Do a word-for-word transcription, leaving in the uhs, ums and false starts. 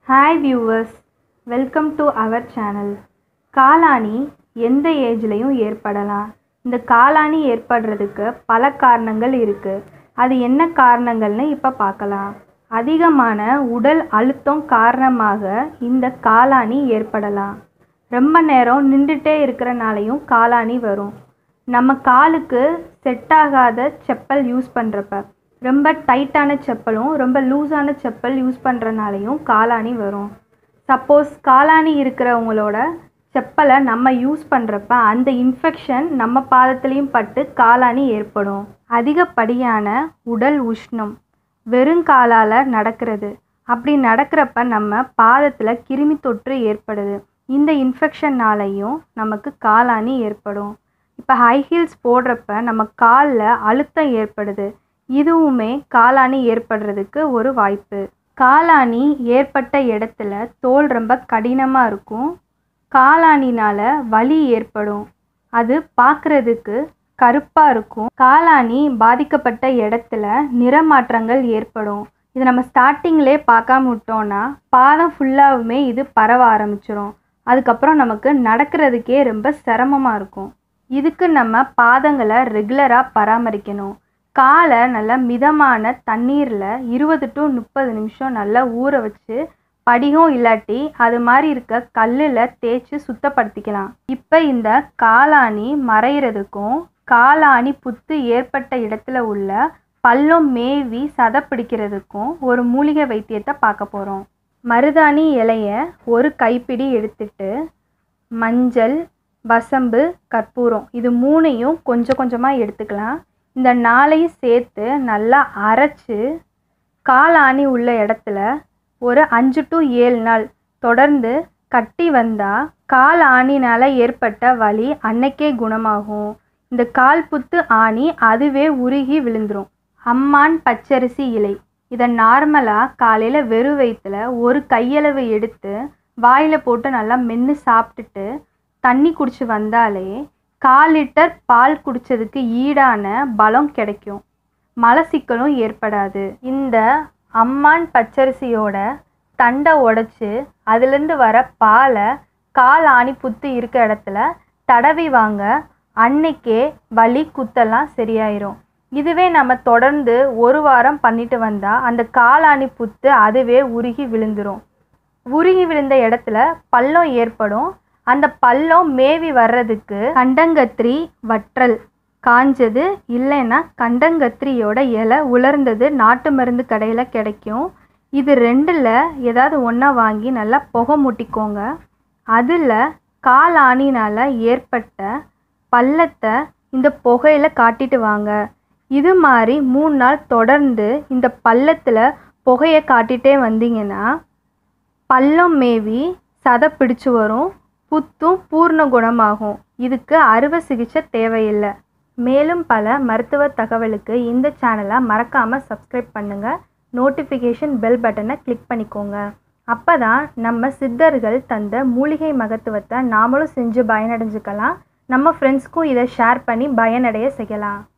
Hi viewers, welcome to our channel. Colony எந்த ஏஜ்லயும் ஏற்படலாம். இந்த காலானி ஏற்படுறதுக்கு பல காரணங்கள் இருக்கு. அது என்ன காரணங்கள்னு இப்ப பார்க்கலாம். அதிகமான உடல் அழுத்தம் காரணமாக இந்த காலானி ஏற்படலாம். ரொம்ப நேரம் நின்றுட்டே இருக்கிறனாலையும் காலானி வரும். நம்ம காலுக்கு செட் ஆகாத செப்பல் யூஸ் பண்ணுறப்ப ரொம்ப டைட்டான செப்பலும் ரொம்ப லூஸான செப்பல் யூஸ் பண்ணுறனாலையும் காலானி வரும். சப்போஸ் காலானி இருக்கிறவங்களோட செப்பலை நம்ம யூஸ் பண்ணுறப்ப அந்த இன்ஃபெக்ஷன் நம்ம பாதத்துலேயும் பட்டு காலானி ஏற்படும். அதிகப்படியான உடல் உஷ்ணம், வெறுங்காலால் நடக்கிறது, அப்படி நடக்கிறப்ப நம்ம பாதத்தில் கிருமி தொற்று ஏற்படுது. இந்த இன்ஃபெக்ஷன்னாலையும் நமக்கு காலானி ஏற்படும். இப்போ ஹை ஹீல்ஸ் போடுறப்ப நம்ம காலில் அழுத்தம் ஏற்படுது. இதுவுமே காலானி ஏற்படுறதுக்கு ஒரு வாய்ப்பு. காலானி ஏற்பட்ட இடத்துல தோல் ரொம்ப கடினமாக இருக்கும். காலானினால் வலி ஏற்படும். அது பார்க்குறதுக்கு கருப்பாக இருக்கும். காலானி பாதிக்கப்பட்ட இடத்துல நிறமாற்றங்கள் ஏற்படும். இது நம்ம ஸ்டார்டிங்லே பார்க்காம விட்டோன்னா பாதம் ஃபுல்லாகவுமே இது பரவ ஆரம்பிச்சிடும். அதுக்கப்புறம் நமக்கு நடக்கிறதுக்கே ரொம்ப சிரமமாக இருக்கும். இதுக்கு நம்ம பாதங்களை ரெகுலராக பராமரிக்கணும். காலை நல்லா மிதமான தண்ணீரில் இருபது டு முப்பது நிமிஷம் நல்லா ஊற வச்சு படிகம் இல்லாட்டி அது மாதிரி இருக்க கல்லில் தேய்ச்சி சுத்தப்படுத்திக்கலாம். இப்போ இந்த காலானி மறைகிறதுக்கும் காலானி புத்து ஏற்பட்ட இடத்துல உள்ள பள்ளம் மேவி சதை பிடிக்கிறதுக்கும் ஒரு மூலிகை வைத்தியத்தை பார்க்க போகிறோம். மருதாணி இலையை ஒரு கைப்பிடி எடுத்துட்டு மஞ்சள், வசம்பு, கற்பூரம் இது மூணையும் கொஞ்சம் கொஞ்சமாக எடுத்துக்கலாம். இந்த நாளையும் சேர்த்து நல்லா அரைச்சி காலானி உள்ள இடத்துல ஒரு அஞ்சு டு ஏழு நாள் தொடர்ந்து கட்டி வந்தால் கால் ஆணினால் ஏற்பட்ட வலி அன்னைக்கே குணமாகும். இந்த கால் புத்து ஆணி அதுவே உருகி விழுந்துடும். அம்மான் பச்சரிசி இலை இதை நார்மலாக காலையில் வெறும் வயிற்றுல ஒரு கையளவு எடுத்து வாயில் போட்டு நல்லா மென்று சாப்பிட்டுட்டு தண்ணி குடிச்சு வந்தாலே கால் லிட்டர் பால் குடித்ததுக்கு ஈடான பலம் கிடைக்கும். மலச்சிக்கலும் ஏற்படாது. இந்த அம்மான் பச்சரிசியோட தண்டை உடைச்சி அதுலேருந்து வர பாலை கால் ஆணி புத்து இருக்க இடத்துல தடவி வாங்க அன்னைக்கே வலி குத்தெல்லாம் சரியாயிரும். இதுவே நம்ம தொடர்ந்து ஒரு வாரம் பண்ணிட்டு வந்தால் அந்த காலாணி புத்து அதுவே உருகி விழுந்துடும். உருகி விழுந்த இடத்துல பள்ளம் ஏற்படும். அந்த பள்ளம் மேவி வர்றதுக்கு கண்டங்கத்திரி வற்றல் காஞ்சது இல்லைன்னா கண்டங்கத்திரியோட இலை உலர்ந்தது நாட்டு மருந்து கடையில் கிடைக்கும். இது ரெண்டில் ஏதாவது ஒன்றா வாங்கி நல்லா புகை மூட்டிக்கோங்க. அதில் கால் ஆணினால் ஏற்பட்ட பள்ளத்தை இந்த புகையில் காட்டிட்டு வாங்க. இது மாதிரி மூணு நாள் தொடர்ந்து இந்த பள்ளத்தில் புகையை காட்டிகிட்டே வந்தீங்கன்னா பள்ளம் மேவி சதை பிடிச்சு வரும். புத்தும் பூர்ண குணமாகும். இதுக்கு அறுவை சிகிச்சை தேவையில்லை. மேலும் பல மருத்துவ தகவலுக்கு இந்த சேனலை மறக்காமல் சப்ஸ்கிரைப் பண்ணுங்கள். நோட்டிஃபிகேஷன் பெல் பட்டனை கிளிக் பண்ணிக்கோங்க. அப்போ தான் நம்ம சித்தர்கள் தந்த மூலிகை மகத்துவத்தை நாமளும் செஞ்சு பயனடைஞ்சுக்கலாம். நம்ம ஃப்ரெண்ட்ஸ்க்கும் இதை ஷேர் பண்ணி பயனடைய செய்யலாம்.